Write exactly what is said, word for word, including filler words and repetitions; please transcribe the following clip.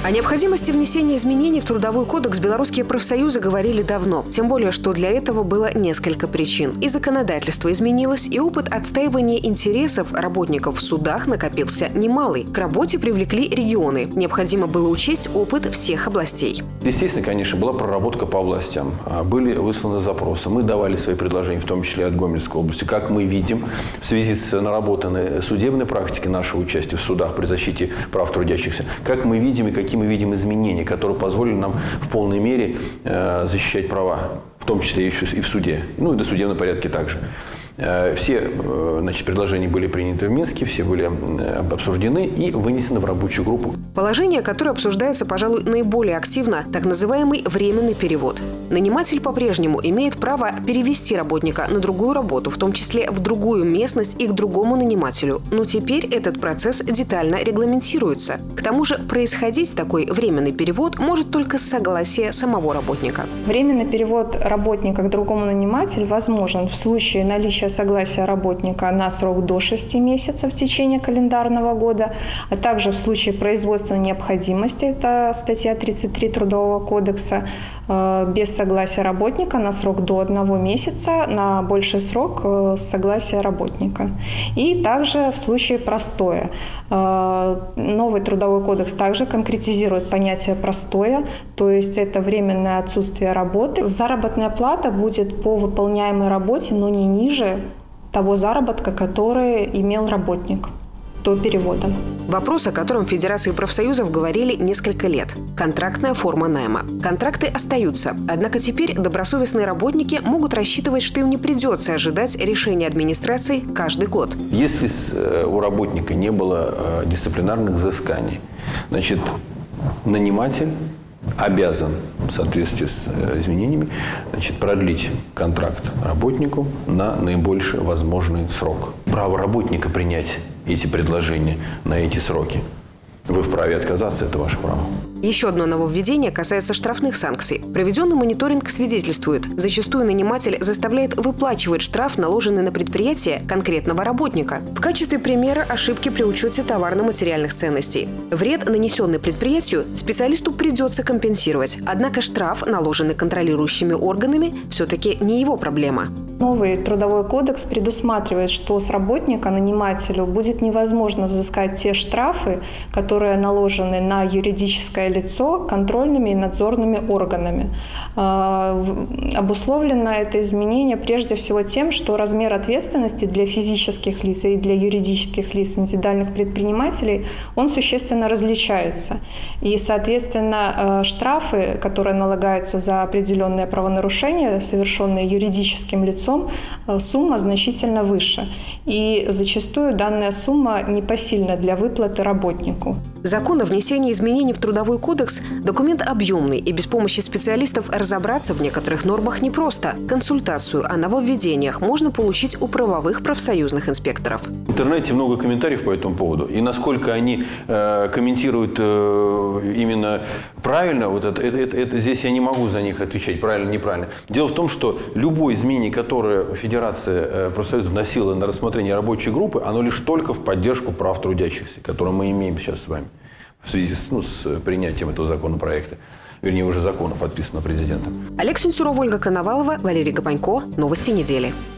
О необходимости внесения изменений в Трудовой кодекс белорусские профсоюзы говорили давно. Тем более, что для этого было несколько причин. И законодательство изменилось, и опыт отстаивания интересов работников в судах накопился немалый. К работе привлекли регионы. Необходимо было учесть опыт всех областей. Естественно, конечно, была проработка по областям. Были высланы запросы. Мы давали свои предложения, в том числе от Гомельской области. Как мы видим, в связи с наработанной судебной практикой нашего участия в судах при защите прав трудящихся, как мы видим и какие мы видим изменения, которые позволили нам в полной мере э, защищать права, в том числе и в суде, ну и до судебном порядке также. Все, значит, предложения были приняты в Минске, все были обсуждены и вынесены в рабочую группу. Положение, которое обсуждается, пожалуй, наиболее активно, так называемый временный перевод. Наниматель по-прежнему имеет право перевести работника на другую работу, в том числе в другую местность и к другому нанимателю. Но теперь этот процесс детально регламентируется. К тому же происходить такой временный перевод может только с согласия самого работника. Временный перевод работника к другому нанимателю возможен в случае наличия согласия работника на срок до шести месяцев в течение календарного года, а также в случае производственной необходимости, это статья тридцать три Трудового кодекса, без согласия работника на срок до одного месяца, на больший срок с согласия работника. И также в случае простоя. Новый Трудовой кодекс также конкретизирует понятие простоя, то есть это временное отсутствие работы. Заработная плата будет по выполняемой работе, но не ниже того заработка, который имел работник до перевода. Вопрос, о котором в Федерации профсоюзов говорили несколько лет. Контрактная форма найма. Контракты остаются. Однако теперь добросовестные работники могут рассчитывать, что им не придется ожидать решения администрации каждый год. Если у работника не было дисциплинарных взысканий, значит, наниматель обязан в соответствии с изменениями, значит, продлить контракт работнику на наибольший возможный срок. Право работника принять эти предложения на эти сроки. Вы вправе отказаться, это ваше право. Еще одно нововведение касается штрафных санкций. Проведенный мониторинг свидетельствует, зачастую наниматель заставляет выплачивать штраф, наложенный на предприятие конкретного работника. В качестве примера ошибки при учете товарно-материальных ценностей. Вред, нанесенный предприятию, специалисту придется компенсировать. Однако штраф, наложенный контролирующими органами, все-таки не его проблема. Новый Трудовой кодекс предусматривает, что с работника нанимателю будет невозможно взыскать те штрафы, которые наложены на юридическое лицо контрольными и надзорными органами. Обусловлено это изменение прежде всего тем, что размер ответственности для физических лиц и для юридических лиц, индивидуальных предпринимателей, он существенно различается. И, соответственно, штрафы, которые налагаются за определенные правонарушения, совершенные юридическим лицом, сумма значительно выше. И зачастую данная сумма непосильна для выплаты работнику. Закон о внесении изменений в Трудовой кодекс – документ объемный, и без помощи специалистов разобраться в некоторых нормах непросто. Консультацию о нововведениях можно получить у правовых профсоюзных инспекторов. В интернете много комментариев по этому поводу. И насколько они э, комментируют э, именно правильно, вот это, это, это, это, здесь я не могу за них отвечать, правильно, неправильно. Дело в том, что любое изменение, которое Федерация э, профсоюзов вносила на рассмотрение рабочей группы, оно лишь только в поддержку прав трудящихся, которые мы имеем сейчас с вами в связи с, ну, с принятием этого законопроекта. Вернее, уже закона, подписанного президентом. Олег Сенцуров, Ольга Коновалова, Валерий Гапонько. Новости недели.